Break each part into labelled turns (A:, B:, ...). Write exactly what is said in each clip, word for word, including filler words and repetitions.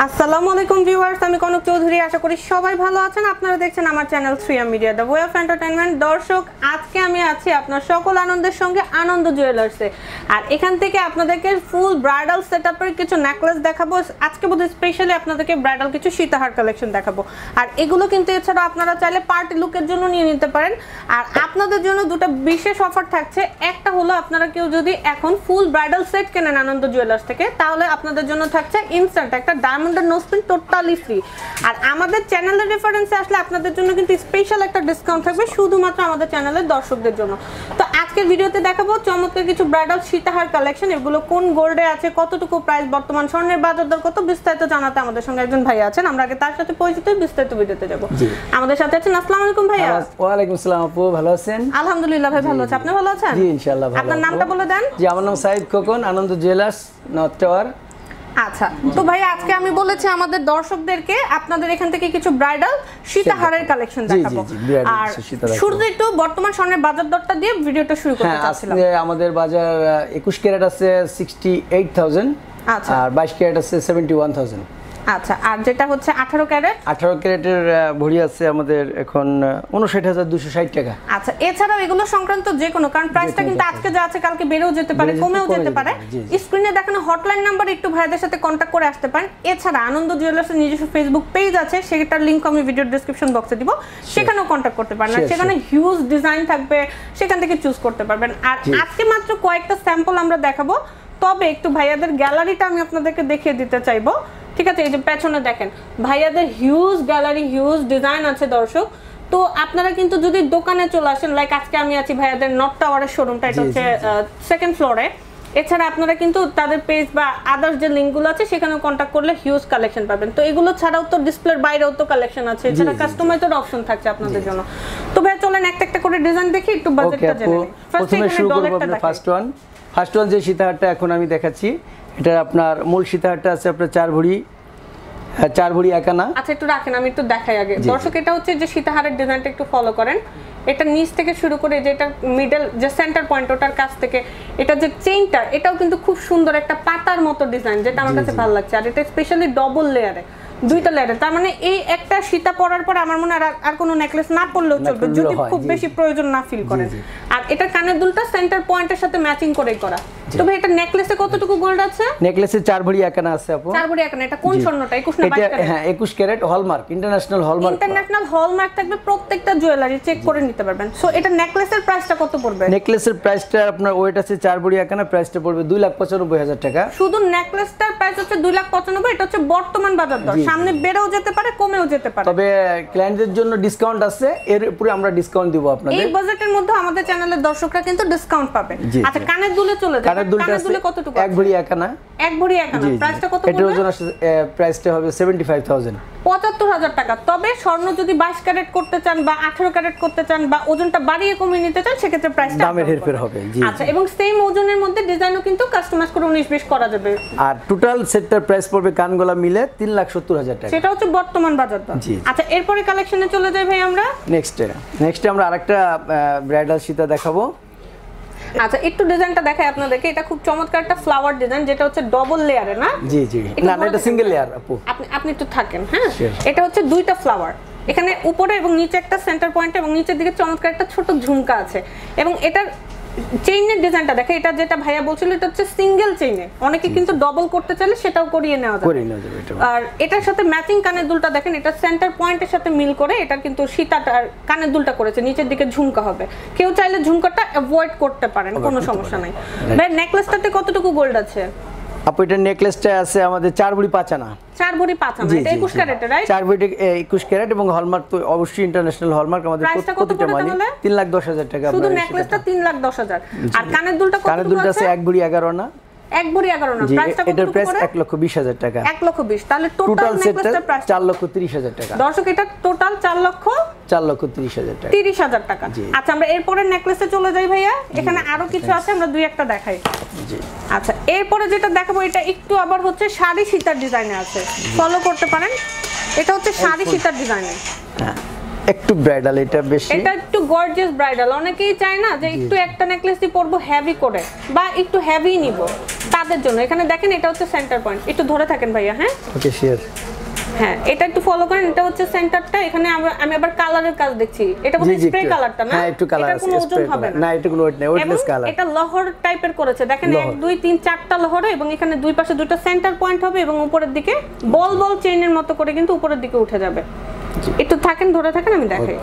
A: আসসালামু আলাইকুম ভিউয়ার্স, আমি কনক চৌধুরী। আশা করি সবাই ভালো আছেন। আপনারা দেখছেন আমার channel three M media the way of entertainment. দর্শক, আজকে আমি আছি আপনার সকল আনন্দের সঙ্গে আনন্দ জুয়েলার্সে, আর এখান থেকে আপনাদেরকে ফুল ব্রাইডাল সেটআপের কিছু নেকলেস দেখাবো। আজকে বোধহয় স্পেশালি আপনাদেরকে ব্রাইডাল কিছু সীতাহার কালেকশন দেখাবো। আর এগুলো কিন্তু এছাড়া আপনারা চাইলে পার্টি লুকের জন্য নিয়ে নিতে পারেন। আর আপনাদের জন্য দুটো বিশেষ অফার থাকছে। একটা হলো আপনারা কেউ যদি এখন ফুল ব্রাইডাল সেট কেনেন আনন্দ জুয়েলার্স থেকে, তাহলে আপনাদের জন্য থাকছে ইনস্ট্যান্ট একটা ডায়মন্ডের নোজপিন টোটালি ফ্রি। আর আমাদের চ্যানেলের রেফারেন্সে আসলে আপনাদের জন্য কিন্তু স্পেশাল একটা ডিসকাউন্ট থাকবে শুধুমাত্র আমাদের চ্যানেলের দর্শকদের জন্য। তো আজকের ভিডিওতে দেখাবো চমৎকার কিছু ব্রাইডাল সীতাহার কালেকশন। এগুলো কোন গোল্ডে আছে, কতটুকু প্রাইস, বর্তমান স্বর্ণের বাজার দর কত, বিস্তারিত জানাতে আমাদের সঙ্গে একজন ভাই আছেন। আমরা আগে তার সাথে পরিচিত বিস্তারিত ভিডিওতে যাব। আমাদের সাথে আছেন, আসসালামু আলাইকুম ভাইয়া।
B: ওয়া আলাইকুম আসসালাম আপু, ভালো আছেন?
A: আলহামদুলিল্লাহ ভাই, ভালো আছি। আপনি ভালো আছেন?
B: জি ইনশাআল্লাহ ভালো।
A: আপনার নামটা বলে দেন।
B: জি, আমার নাম Sayeed Khokon, Ananda jewellers, north tower.
A: আচ্ছা, তো ভাই আজকে আমি বলেছি আমাদের দর্শকদেরকে আপনাদের এখান থেকে কিছু ব্রাইডাল সীতাহারের কালেকশন দেখাবো। আর শুরুতে একটু বর্তমান স্বর্ণের বাজার দরটা দিয়ে ভিডিওটা শুরু করতে চাচ্ছিলাম।
B: আজকে আমাদের বাজার একুশ ক্যারেট আছে সিক্সটি এইট থাউজেন্ড, আচ্ছা, আর বাইশ ক্যারেট আছে সেভেন্টি ওয়ান থাউজেন্ড।
A: আচ্ছা, আর যেটা হচ্ছে আঠারো ক্যারেট
B: আঠারো ক্যারেটের ভরি আছে আমাদের এখন উনষাট হাজার দুশো ষাট টাকা।
A: আচ্ছা, এছাড়াও এগুলো সংক্রান্ত যে কোনো, কারণ প্রাইসটা কিন্তু আজকে যা আছে কালকে বেড়েও যেতে পারে, কমেও যেতে পারে। স্ক্রিনে দেখানো হটলাইন নাম্বারে একটু ভাইদের সাথে কন্ট্যাক্ট করে আসতে পারেন। এছাড়া আনন্দ জুয়েলার্সের নিজস্ব ফেসবুক পেজ আছে, সেটার লিংক আমি ভিডিওর ডেসক্রিপশন বক্সে দিব, সেখানেও কন্ট্যাক্ট করতে পারেন। আর সেখানে হিউজ ডিজাইন থাকবে, সেখান থেকে চুজ করতে পারবেন। আর আজকে মাত্র কয়েকটা স্যাম্পল আমরা দেখাবো, তবে একটু ভাইয়াদের গ্যালারিটা আমি আপনাদেরকে দেখিয়ে দিতে চাইবো। ঠিক আছে, এই যে পেছনে দেখেন ভাইয়াদের হিউজ গ্যালারি, হিউজ ডিজাইন আছে দর্শক। তো আপনারা কিন্তু যদি দোকানে চলে আসেন, লাইক আজকে আমি আছি ভাইয়াদের নর্থ টাওয়ারের শোরুমটা, এটা হচ্ছে সেকেন্ড ফ্লোরে। এছাড়া আপনারা কিন্তু তাদের পেজ বা আদার্স যে লিঙ্কগুলো আছে সেখানেও কন্ট্যাক্ট করলে হিউজ কালেকশন পাবেন। তো এগুলো ছাড়াও তো ডিসপ্লের বাইরেও তো কালেকশন আছে, এছাড়া কাস্টমাইজড অপশন থাকছে আপনাদের জন্য। তো ভাই চলেন একটা একটা করে ডিজাইন দেখি, একটু বাজেটটা জেনে নিই।
B: প্রথমে শুরু করব আমরা ফার্স্ট ওয়ান। ফার্স্ট ওয়ান যে সীতাহারটা এখন আমি দেখাচ্ছি, এটা আপনার মূল সীতাহারটা আছে আপনার চার ভরি, চার ভরি একানা।
A: আচ্ছা, একটু রাখেন, আমি একটু দেখাই আগে দর্শক। এটা হচ্ছে যে সীতাহারের ডিজাইনটা একটু ফলো করেন। এটা নিচ থেকে শুরু করে যে এটা মিডল যে সেন্টার পয়েন্ট, ওটার কাছ থেকে এটা যে চেইনটা, এটাও কিন্তু খুব সুন্দর একটা পাতার মতো ডিজাইন, যেটা আমার কাছে ভালো লাগছে। আর এটা স্পেশালি ডবল লেয়ারে, দুইটা লেয়ারে। তার মানে এই একটা সীতা পরার পরে আমার মনে হয় আর কোনো নেকলেস না পরলেও চলবে, যদি খুব বেশি প্রয়োজন না ফিল করেন। আর এটা কানের দুলটা সেন্টার পয়েন্টের সাথে ম্যাচিং করেই করা। তো ভাই এটা নেকলেসে কতটুকু গোল্ড আছে?
B: নেকলেসে চার ভরি একানা আছে আপু।
A: চার ভরি একানা। এটা কোন স্বর্ণটা? একুশ না বাইশ ক্যারেট?
B: হ্যাঁ, একুশ carat hallmark, international hallmark.
A: International hallmark থাকবে প্রত্যেকটা জুয়েলারি, চেক করে নিতে পারবেন। সো এটা নেকলেসের প্রাইসটা কত পড়বে?
B: নেকলেসের প্রাইসটা আপনার ওয়েট আছে চার ভরি একানা, প্রাইসটা পড়বে দুই লাখ পঁচানব্বই হাজার টাকা।
A: শুধু নেকলেসটার প্রাইস হচ্ছে দুই লাখ পঁচানব্বই। এটা হচ্ছে বর্তমান বাজার দর, সামনে বেড়েও যেতে পারে, কমেও যেতে পারে।
B: তবে ক্লায়েন্টদের জন্য ডিসকাউন্ট আছে, এর উপরে আমরা ডিসকাউন্ট দিব আপনাদের।
A: এই বাজেটের মধ্যে আমাদের চ্যানেলের দর্শকরা কিন্তু ডিসকাউন্ট পাবে। আচ্ছা, কানের দুলে চলে যাবে।
B: কানের দুলটা
A: কতটুকু?
B: এক ভরি একানা।
A: এক ভরি একানা। প্রাইসটা কত পড়বে?
B: এটার ওজন আছে, প্রাইসটা হবে পঁচাত্তর হাজার,
A: পঁচাত্তর হাজার টাকা। তবে স্বর্ণ যদি বাইশ ক্যারেট করতে চান বা আঠারো ক্যারেট করতে চান বা ওজনটা বাড়িয়ে কমিয়ে নিতে চান, সেক্ষেত্রে প্রাইসটা
B: দামের হেরফের হবে। জি।
A: আচ্ছা, এবং সেম ওজনের মধ্যে ডিজাইনও কিন্তু কাস্টমাইজ করে উনিশ বিশ করা যাবে।
B: আর টোটাল সেটটার প্রাইস পড়বে কানগলা মিলে তিন লাখ সত্তর হাজার টাকা।
A: সেটা হচ্ছে বর্তমান বাজার দর। আচ্ছা, এরপরে কালেকশনে চলে যাই ভাই আমরা।
B: নেক্সটে নেক্সটে আমরা আরেকটা ব্রাইডাল সীতা দেখাবো।
A: আচ্ছা, একটু ডিজাইনটা দেখাই আপনাদেরকে। এটা খুব চমৎকার একটা ফ্লাওয়ার ডিজাইন, যেটা হচ্ছে ডবল লেয়ারে। না
B: জি জি, না না, এটা সিঙ্গেল লেয়ার আপু।
A: আপনি আপনি একটু থাকেন। হ্যাঁ, এটা হচ্ছে দুইটা ফ্লাওয়ার, এখানে উপরে এবং নিচে একটা সেন্টার পয়েন্ট, এবং নিচের দিকে চমৎকার একটা ছোট ঝুমকা আছে। এবং এটার চেইনের ডিজাইনটা দেখে, এটা যেটা ভাইয়া বলছিল এটা হচ্ছে সিঙ্গেল চেইনে, অনেকে কিন্তু ডবল করতে চাইলে সেটাও করিয়ে নেওয়া যাবে। আর এটার সাথে ম্যাচিং কানের দুলটা দেখেন, এটা সেন্টার পয়েন্টের সাথে মিল করে এটা কিন্তু সীতাটা কানের দুলটা করেছে, নিচের দিকে ঝুমকা হবে। কেউ চাইলে ঝুমকাটা অ্যাভয়েড করতে পারেন, কোনো সমস্যা নাই। ভাই নেকলেসটাতে কতটুকু গোল্ড আছে?
B: আপু এটা নেকলেসটা আছে আমাদের চার ভরি পাঁচ আনা।
A: চার ভরি পাঁচ আনা। এটা একুশ ক্যারেটের, রাইট?
B: চার ভরি একুশ ক্যারেট এবং হলমার্ক তো অবশ্যই ইন্টারন্যাশনাল হলমার্ক। আমাদের প্রতিটা মালে তিন লাখ দশ হাজার টাকা।
A: শুধু নেকলেসটা তিন লাখ দশ হাজার। আর কানের দুলটা কত?
B: কানের দুলটা আছে এক ভরি এগারো আনা।
A: এক ভরি এগারো না। প্রাইসটা কত?
B: এটার প্রাইস এক লক্ষ বিশ হাজার টাকা।
A: এক লক্ষ বিশ। তাহলে টোটাল নেকলেসটার প্রাইস
B: চার লক্ষ ত্রিশ হাজার টাকা।
A: দর্শক, এটা টোটাল চার লক্ষ
B: চার লক্ষ ত্রিশ হাজার টাকা।
A: ত্রিশ হাজার টাকা। আচ্ছা, আমরা এরপরে নেকলেসে চলে যাই ভাইয়া। এখানে আরো কিছু আছে, আমরা দুই একটা দেখাই। জি। আচ্ছা, এরপরে যেটা দেখাবো এটা একটু আবার হচ্ছে শাড়ি সীতার ডিজাইনে আছে, ফলো করতে পারেন। এটা হচ্ছে শাড়ি সীতার ডিজাইনে।
B: হ্যাঁ, একটু ব্রাইডাল, এটা বেশি,
A: এটা একটু গর্জিয়াস ব্রাইডাল। অনেকেই চায় না যে একটু একটা নেকলেসই পরবো হেভি করে, বা একটু হেভি নিব, তাদের জন্য। এখানে দেখেন এটা হচ্ছে সেন্টার পয়েন্ট, একটু ধরে থাকেন ভাইয়া। হ্যাঁ
B: ওকে শিওর।
A: হ্যাঁ এটা একটু ফলো করেন, এটা হচ্ছে সেন্টারটা। এখানে আমি আবার কালারের কাজ দেখছি, এটা হচ্ছে স্প্রে কালারটা না?
B: হ্যাঁ একটু কালার আছে,
A: কোনো ওজন হবে না।
B: না এটা কোনো ওয়েট নেই, ওয়েটলেস কালার।
A: এটা লহর টাইপের করেছে, দেখেন এক দুই তিন চারটা লহর, এবং এখানে দুই পাশে দুটো সেন্টার পয়েন্ট হবে, এবং উপরের দিকে বল বল চেইনের মতো করে কিন্তু উপরের দিকে উঠে যাবে। একটু থাকেন, ধরে থাকেন, আমি দেখাই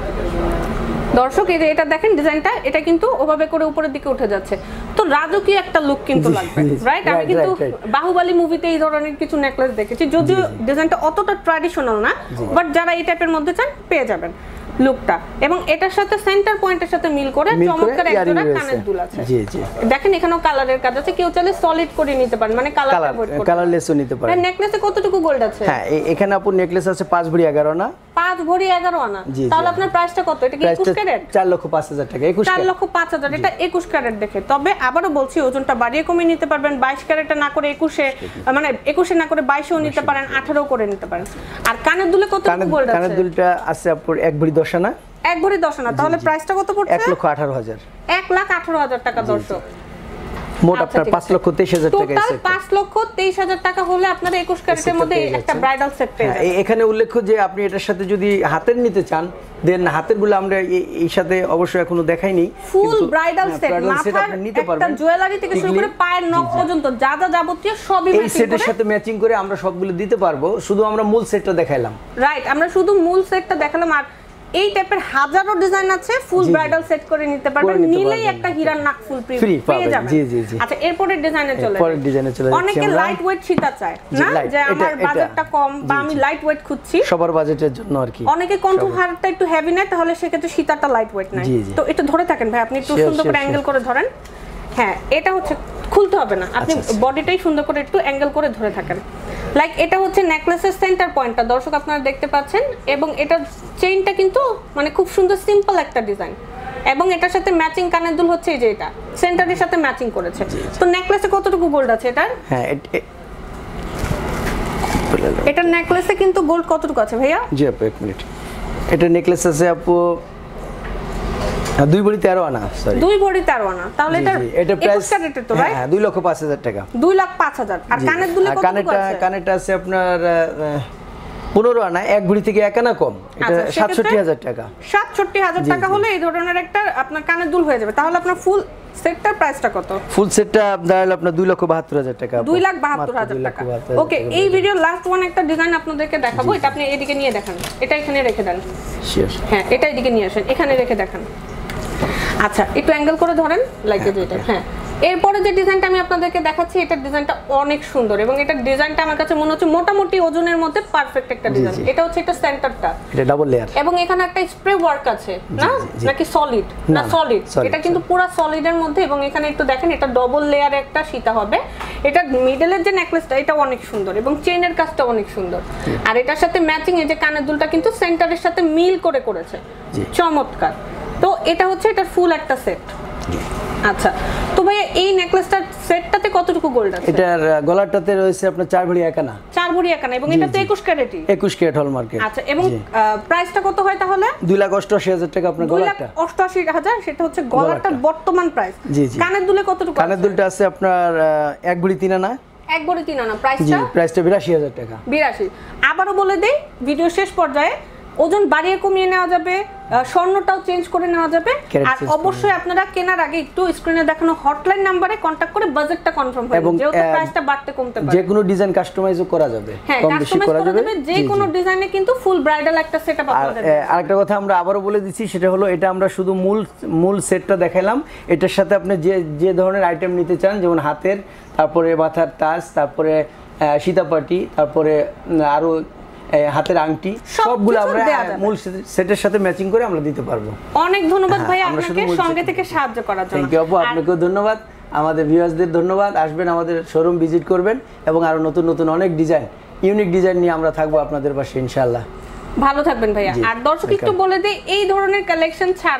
A: দর্শক। এই যে এটা দেখেন ডিজাইনটা, এটা কিন্তু ওভাবে করে উপরের দিকে উঠে যাচ্ছে, তো রাজকীয় একটা লুক কিন্তু লাগবে, রাইট? আমি কিন্তু বাহুবলী মুভিতে এই ধরনের কিছু নেকলেস দেখেছি, যদিও ডিজাইনটা অতটা ট্র্যাডিশনাল না, বাট যারা এই টাইপের মধ্যে চান পেয়ে যাবেন লুকটা। এবং এটার সাথে সেন্টার পয়েন্টের সাথে মিল করে চমৎকার একটা কানের দুল আছে। জি জি দেখেন এখানেও কালারের কাজ আছে, কেউ চাইলে সলিড করে নিতে পারেন, মানে কালার অ্যাভয়েড করতে,
B: কালারলেসও নিতে পারেন।
A: হ্যাঁ নেকলেসে কতটুকু গোল্ড আছে?
B: হ্যাঁ এখানে আপু নেকলেস আছে পাঁচ ভরি এগারো না,
A: পাঁচ ভরি এগারো আনা। তাহলে আপনার প্রাইসটা কত? এটা কি একুশ ক্যারেট?
B: চার লক্ষ পাঁচ হাজার টাকা। একুশ
A: চার লক্ষ পাঁচ হাজার, এটা একুশ ক্যারেট দেখে। তবে আবারও বলছি ওজনটা বাড়িয়ে কমিয়ে নিতে পারবেন, বাইশ ক্যারেটটা না করে একুশে, মানে একুশে না করে বাইশেও নিতে পারেন, আঠারো করে নিতে পারেন। আর কানের দুলে কত গোল্ড আছে? কানের
B: দুলটা আছে আপুর এক ভরি দশ আনা।
A: এক ভরি দশ আনা, তাহলে প্রাইসটা কত পড়ছে?
B: এক লক্ষ আঠারো হাজার।
A: এক লাখ আঠারো হাজার টাকা দর্শক।
B: মোট আপনার পাঁচ লক্ষ তেইশ হাজার টাকা।
A: টোটাল পাঁচ লক্ষ তেইশ হাজার টাকা হলে আপনারা একুশ ক্যারেটের মধ্যে একটা ব্রাইডাল সেট পেয়ে যাবেন।
B: এখানে উল্লেখ্য যে আপনি এটার সাথে যদি হাতের নিতে চান, দেন হাতের গুলো আমরা এই সাথে অবশ্যই এখনো দেখাইনি।
A: ফুল ব্রাইডাল সেট মাথার একটা জুয়েলারি থেকে শুরু করে পায়ের নখ পর্যন্ত যা যা যাবতীয় সবই
B: এই সেটের সাথে ম্যাচিং করে আমরা সবগুলো দিতে পারবো। শুধু আমরা মূল সেটটা দেখাইলাম,
A: রাইট? আমরা শুধু মূল সেটটা দেখালাম, আর এই টাইপের হাজারো ডিজাইন আছে, ফুল ব্রাইডাল সেট করে নিতে পারবেন, নিলেই একটা হীরার নাক ফুল ফ্রি পেয়ে যাবেন। জি জি জি। আচ্ছা এরপরের ডিজাইনে চলে যাই।
B: পরের ডিজাইনে চলে যাই।
A: অনেকে লাইট ওয়েট সীতা চায় না, যে আমার বাজেটটা কম বা আমি লাইট ওয়েট খুঁজছি,
B: সবার বাজেটের জন্য আর কি।
A: অনেকে কণ্ঠহারটা একটু হেভি নেয়, তাহলে সেক্ষেত্রে সীতাটা লাইট ওয়েট নেয়। তো একটু ধরে থাকেন ভাই, আপনি একটু সুন্দর করে অ্যাঙ্গেল করে ধরেন। হ্যাঁ এটা হচ্ছে খুলতে হবে না, আপনি বডিটাই সুন্দর করে একটু অ্যাঙ্গেল করে ধরে থাকেন। লাইক এটা হচ্ছে নেকলেসের সেন্টার পয়েন্টটা দর্শক আপনারা দেখতে পাচ্ছেন, এবং এটা চেইনটা কিন্তু মানে খুব সুন্দর সিম্পল একটা ডিজাইন, এবং এটার সাথে ম্যাচিং কানের দুল হচ্ছে এই যে এটা সেন্টারের সাথে ম্যাচিং করেছে। তো নেকলেসে কতটুকু গোল্ড আছে এটা?
B: হ্যাঁ
A: এটা নেকলেসে কিন্তু গোল্ড কতটুকু আছে ভাইয়া?
B: জি আপু এক মিনিট। এটা নেকলেস আছে আপু দুই ভরি তেরো আনা। সরি দুই
A: ভরি তেরো আনা, তাহলে এটা
B: এটা প্রাইস
A: ক্যারেটের তো রাইট?
B: হ্যাঁ দুই লক্ষ পাঁচ হাজার টাকা।
A: দুই লাখ পাঁচ হাজার। আর কানের দুলে কতটুকু আছে?
B: কানেরটা আছে আপনার পনেরো আনা, এক ভরি থেকে এক আনা কম, এটা সাতষট্টি হাজার টাকা।
A: সাতষট্টি হাজার টাকা হলে এই ধরনের একটা আপনার কানের দুল হয়ে যাবে। তাহলে আপনার ফুল সেটটার প্রাইসটা কত?
B: ফুল সেটটা দাঁড়ালো আপনার দুই লক্ষ বাহাত্তর হাজার টাকা।
A: দুই লাখ বাহাত্তর হাজার টাকা। ওকে এই ভিডিও লাস্ট ওয়ান একটা ডিজাইন আপনাদেরকে দেখাবো, এটা আপনি এদিকে নিয়ে দেখান, এটা এখানে রেখে দেন। শিওর। হ্যাঁ এটা এদিকে নিয়ে আসেন, এখানে রেখে দেখান। আচ্ছা একটু অ্যাঙ্গেল করে ধরেন, লাইক যেটা। হ্যাঁ এরপরে যে ডিজাইনটা আমি আপনাদেরকে দেখাচ্ছি, এটার ডিজাইনটা অনেক সুন্দর, এবং এটার ডিজাইনটা আমার কাছে মনে হচ্ছে মোটামুটি ওজনের মধ্যে পারফেক্ট একটা ডিজাইন। এটা হচ্ছে এটা সেন্টারটা,
B: এটা ডাবল লেয়ার, এবং
A: এখানে একটা স্প্রে ওয়ার্ক আছে না, নাকি সলিড? না সলিড, এটা কিন্তু পুরো সলিডের মধ্যে, এবং এখানে একটু দেখেন এটা ডবল লেয়ারে একটা সীতা হবে। এটা মিডলের যে নেকলেসটা এটা অনেক সুন্দর, এবং চেইনের কাজটা অনেক সুন্দর। আর এটার সাথে ম্যাচিং এই যে কানের দুলটা কিন্তু সেন্টারের সাথে মিল করে করেছে, চমৎকার। তো এটা হচ্ছে এটার ফুল একটা সেট। আচ্ছা তো ভাই এই নেকলেসটার সেটটাতে কতটুকু গোল্ড আছে?
B: এটার গলাটাতে রয়েছে আপনার চার ভরি এক আনা।
A: চার ভরি এক আনা, এবং এটা তো একুশ ক্যারেটই।
B: একুশ ক্যারেট হলমার্কের।
A: আচ্ছা এবং প্রাইসটা কত হয় তাহলে?
B: দুই লাখ অষ্টআশি হাজার টাকা আপনার গলাটা।
A: দুই লাখ অষ্টআশি হাজার, সেটা হচ্ছে গলাটার বর্তমান প্রাইস।
B: জি জি।
A: কানের দুলে কতটুকু?
B: কানের দুলটা আছে আপনার এক ভরি তিন আনা।
A: এক ভরি তিন আনা, প্রাইসটা?
B: জি প্রাইসটা বিরাশি হাজার টাকা।
A: বিরাশি। আবারও বলে দেই ভিডিও শেষ পর্যায়ে ওজন বাড়িয়ে কমিয়ে নেওয়া যাবে, স্বর্ণটাও চেঞ্জ করে নেওয়া যাবে। আর অবশ্যই আপনারা কেনার আগে একটু স্ক্রিনে দেখানো হটলাইন নম্বরে কন্টাক্ট করে বাজেটটা কনফার্ম করে নেবেন, যেহেতু প্রাইসটা বাড়তে কমতে পারে।
B: যে কোনো ডিজাইন কাস্টমাইজও করা যাবে,
A: কম বেশি করা যাবে। যে কোনো ডিজাইনে কিন্তু ফুল ব্রাইডাল একটা সেটআপ আপনাদের।
B: আর আরেকটা কথা আমরা আবারও বলে দিচ্ছি, সেটা হলো এটা আমরা শুধু মূল মূল সেটটা দেখাইলাম। এটার সাথে আপনি যে যে ধরনের আইটেম নিতে চান, যেমন হাতের, তারপরে মাথার তাজ, তারপরে সীতাপাটি, তারপরে আরো হাতের আংটি, সবগুলো আমরা মূল সেটের সাথে ম্যাচিং করে আমরা দিতে পারবো।
A: অনেক ধন্যবাদ ভাই আপনাকে সঙ্গে থেকে সাহায্য করার জন্য।
B: থ্যাংক ইউ আপু, আপনাকেও ধন্যবাদ। আমাদের ভিউয়ার্সদের ধন্যবাদ, আসবেন আমাদের শোরুম ভিজিট করবেন, এবং আরো নতুন নতুন অনেক ডিজাইন, ইউনিক ডিজাইন নিয়ে আমরা থাকবো আপনাদের পাশে ইনশাআল্লাহ।
A: ভালো থাকবেন ভাইয়া। আর দর্শক একটু বলে দেই, এই ধরনের কালেকশন ছাড়াও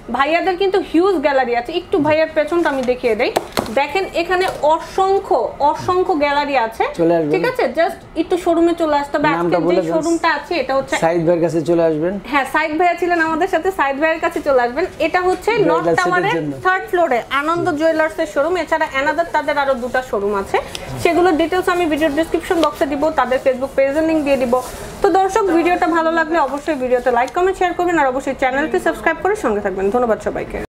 A: ভাইয়াদের কিন্তু হিউজ গ্যালারি আছে। একটু ভাইয়ার পেছনটা আমি দেখিয়ে দেই, দেখেন এখানে অসংখ্য অসংখ্য গ্যালারি আছে, ঠিক আছে? জাস্ট একটু শোরুমে চলে আসতে হবে। আজকে যে শোরুমটা আছে এটা হচ্ছে
B: সাইদ ভাইয়ের কাছে চলে আসবেন।
A: হ্যাঁ, সাইদ ভাইয়া ছিলেন আমাদের সাথে, সাইদ ভাইয়ের কাছে চলে আসবেন। এটা হচ্ছে নর্থ টাওয়ারের থার্ড ফ্লোরে আনন্দ জুয়েলার্সের শোরুম। এছাড়া অ্যানাদার তাদের আরো দুটো শোরুম আছে, সেগুলোর ডিটেইলস আমি ভিডিও ডেসক্রিপশন বক্সে দিব, তাদের ফেসবুক পেজের লিংক দিয়ে দিব। তো দর্শক, ভিডিওটা ভালো লাগলে অবশ্যই ভিডিওতে লাইক কমেন্ট শেয়ার করবেন আর অবশ্যই চ্যানেলটি সাবস্ক্রাইব করে সঙ্গে থাকবেন। ধন্যবাদ সবাইকে।